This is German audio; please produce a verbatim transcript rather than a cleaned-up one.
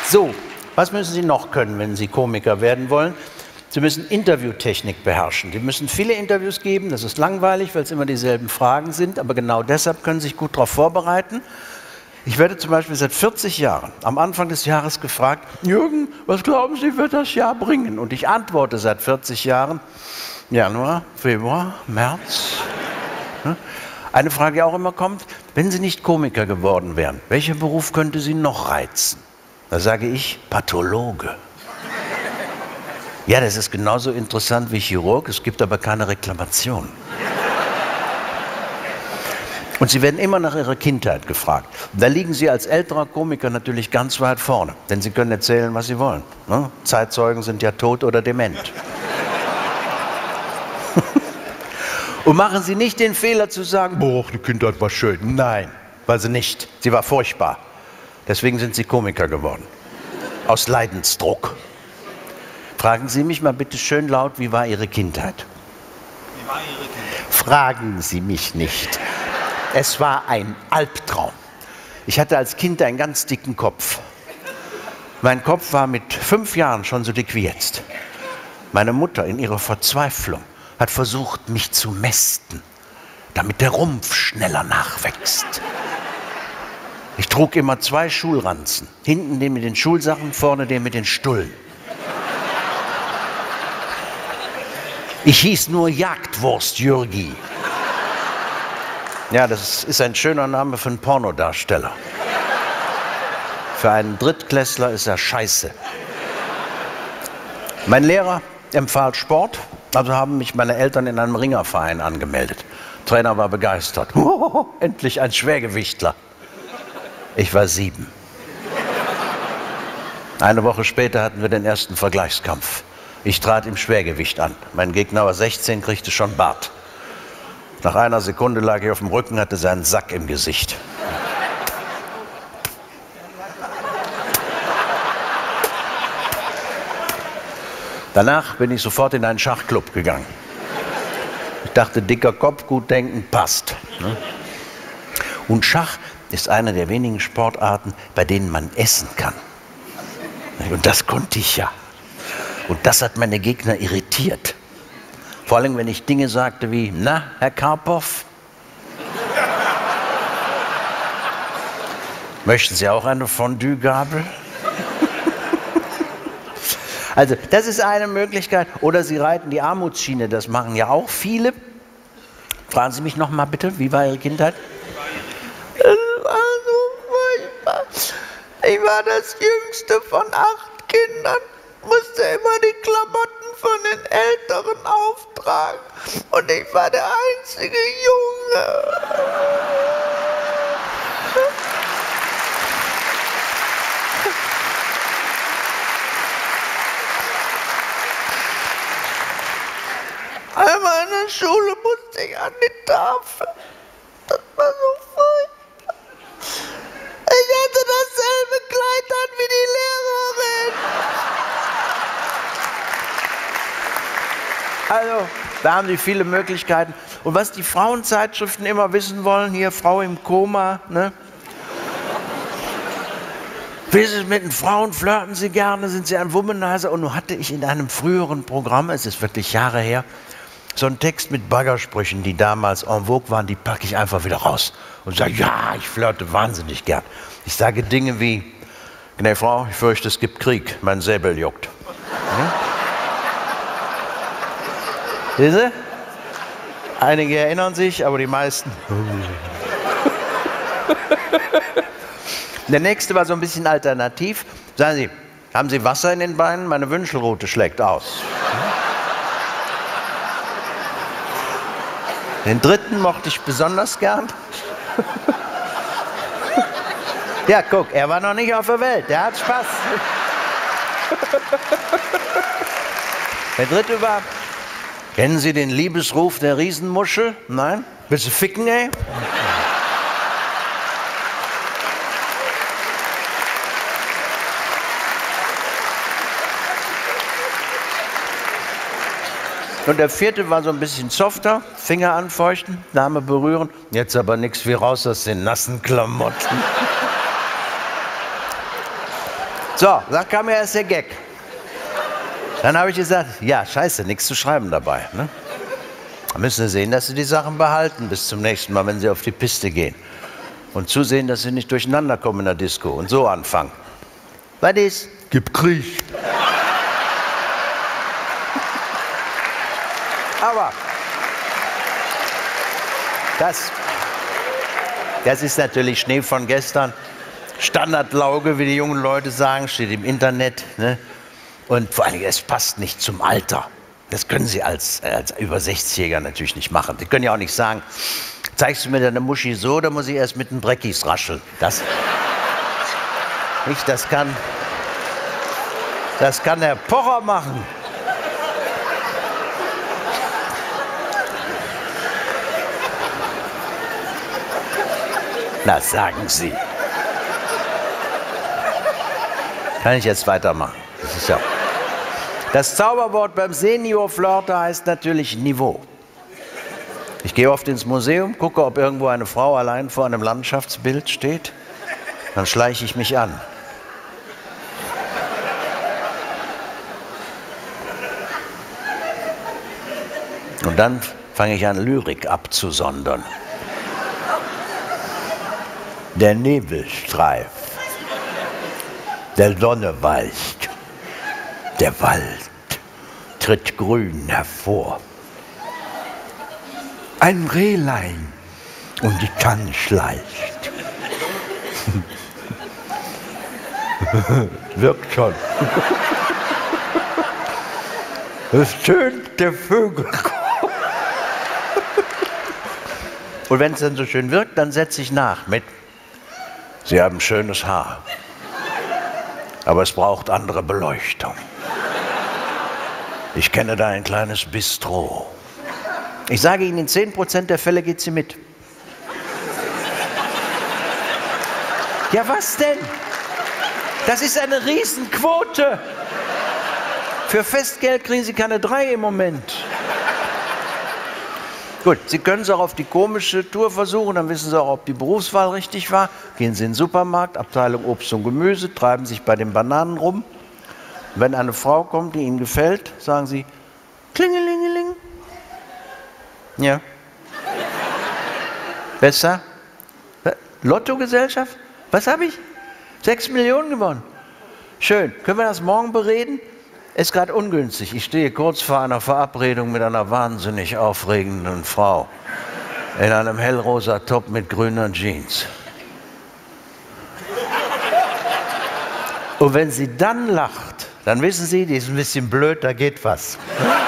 So, was müssen Sie noch können, wenn Sie Komiker werden wollen? Sie müssen Interviewtechnik beherrschen. Sie müssen viele Interviews geben, das ist langweilig, weil es immer dieselben Fragen sind, aber genau deshalb können Sie sich gut darauf vorbereiten. Ich werde zum Beispiel seit vierzig Jahren am Anfang des Jahres gefragt, Jürgen, was glauben Sie, wird das Jahr bringen? Und ich antworte seit vierzig Jahren, Januar, Februar, März. Eine Frage, die auch immer kommt, wenn Sie nicht Komiker geworden wären, welcher Beruf könnte Sie noch reizen? Da sage ich, Pathologe. Ja, das ist genauso interessant wie Chirurg, es gibt aber keine Reklamation. Und Sie werden immer nach Ihrer Kindheit gefragt. Und da liegen Sie als älterer Komiker natürlich ganz weit vorne, denn Sie können erzählen, was Sie wollen. Ne? Zeitzeugen sind ja tot oder dement. Und machen Sie nicht den Fehler zu sagen, boah, die Kindheit war schön. Nein, war sie nicht. Sie war furchtbar. Deswegen sind Sie Komiker geworden. Aus Leidensdruck. Fragen Sie mich mal bitte schön laut, wie war Ihre Kindheit? Wie war Ihre Kindheit? Fragen Sie mich nicht. Es war ein Albtraum. Ich hatte als Kind einen ganz dicken Kopf. Mein Kopf war mit fünf Jahren schon so dick wie jetzt. Meine Mutter in ihrer Verzweiflung hat versucht, mich zu mästen, damit der Rumpf schneller nachwächst. Ich trug immer zwei Schulranzen. Hinten den mit den Schulsachen, vorne den mit den Stullen. Ich hieß nur Jagdwurst Jürgi. Ja, das ist ein schöner Name für einen Pornodarsteller. Für einen Drittklässler ist er scheiße. Mein Lehrer empfahl Sport, also haben mich meine Eltern in einem Ringerverein angemeldet. Der Trainer war begeistert. Oh, endlich ein Schwergewichtler. Ich war sieben. Eine Woche später hatten wir den ersten Vergleichskampf. Ich trat im Schwergewicht an. Mein Gegner war sechzehn, kriegte schon Bart. Nach einer Sekunde lag ich auf dem Rücken, hatte seinen Sack im Gesicht. Danach bin ich sofort in einen Schachclub gegangen. Ich dachte, dicker Kopf, gut denken, passt. Und Schach ist eine der wenigen Sportarten, bei denen man essen kann. Und das konnte ich ja. Und das hat meine Gegner irritiert. Vor allem, wenn ich Dinge sagte wie, na, Herr Karpov? Möchten Sie auch eine Fondue-Gabel? Also, das ist eine Möglichkeit. Oder Sie reiten die Armutsschiene, das machen ja auch viele. Fragen Sie mich noch mal bitte, wie war Ihre Kindheit? Es war so furchtbar. Ich war das jüngste von acht Kindern. Musste immer die Klamotten von den Älteren auftragen. Und ich war der einzige Junge. Einmal in der Schule musste ich an die Tafel. Das war so furchtbar. Ich hatte dasselbe Kleid an wie die Lehrerin. Also, da haben Sie viele Möglichkeiten. Und was die Frauenzeitschriften immer wissen wollen, hier Frau im Koma, ne? Wie ist es mit den Frauen? Flirten Sie gerne? Sind Sie ein Womanizer? Und nun hatte ich in einem früheren Programm, es ist wirklich Jahre her, so einen Text mit Baggersprüchen, die damals en vogue waren, die packe ich einfach wieder raus. Und sage, ja, ich flirte wahnsinnig gern. Ich sage Dinge wie, gnä Frau, ich fürchte, es gibt Krieg, mein Säbel juckt. Hm? Sehen Sie? Einige erinnern sich, aber die meisten. Der nächste war so ein bisschen alternativ. Sagen Sie, haben Sie Wasser in den Beinen? Meine Wünschelrute schlägt aus. Den dritten mochte ich besonders gern. Ja, guck, er war noch nicht auf der Welt, der hat Spaß. Der dritte war, kennen Sie den Liebesruf der Riesenmuschel? Nein? Willst du ficken, ey? Und der vierte war so ein bisschen softer, Finger anfeuchten, Dame berühren. Jetzt aber nichts wie raus aus den nassen Klamotten. So, da kam ja erst der Gag. Dann habe ich gesagt, ja, scheiße, nichts zu schreiben dabei. Ne? Da müssen Sie sehen, dass Sie die Sachen behalten bis zum nächsten Mal, wenn Sie auf die Piste gehen. Und zusehen, dass Sie nicht durcheinander kommen in der Disco und so anfangen. Was ist? Gibt Krieg. Aber das, das ist natürlich Schnee von gestern. Standardlauge, wie die jungen Leute sagen, steht im Internet. Ne? Und vor allem, es passt nicht zum Alter. Das können Sie als, als über sechzigjähriger natürlich nicht machen. Sie können ja auch nicht sagen, zeigst du mir deine Muschi so, da muss ich erst mit den Breckis rascheln. Das, nicht, das kann, das kann der Pocher machen. Na, sagen Sie. Kann ich jetzt weitermachen? Das ist ja. Das Zauberwort beim Senior-Flirter heißt natürlich Niveau. Ich gehe oft ins Museum, gucke, ob irgendwo eine Frau allein vor einem Landschaftsbild steht. Dann schleiche ich mich an. Und dann fange ich an, Lyrik abzusondern. Der Nebelstreif, der Sonne weicht, der Wald tritt grün hervor. Ein Rehlein um die Tanne schleicht. Wirkt schon. Es tönt der Vögel. Und wenn es dann so schön wirkt, dann setze ich nach mit: Sie haben schönes Haar, aber es braucht andere Beleuchtung. Ich kenne da ein kleines Bistro. Ich sage Ihnen, in zehn Prozent der Fälle geht sie mit. Ja, was denn? Das ist eine Riesenquote. Für Festgeld kriegen Sie keine drei im Moment. Gut, Sie können es auch auf die komische Tour versuchen, dann wissen Sie auch, ob die Berufswahl richtig war. Gehen Sie in den Supermarkt, Abteilung Obst und Gemüse, treiben sich bei den Bananen rum. Wenn eine Frau kommt, die Ihnen gefällt, sagen Sie: Klingelingeling. Ja. Besser? Lottogesellschaft? Was habe ich? Sechs Millionen gewonnen. Schön. Können wir das morgen bereden? Ist gerade ungünstig. Ich stehe kurz vor einer Verabredung mit einer wahnsinnig aufregenden Frau. In einem hellrosa Top mit grüner Jeans. Und wenn sie dann lacht, dann wissen Sie, die ist ein bisschen blöd, da geht was.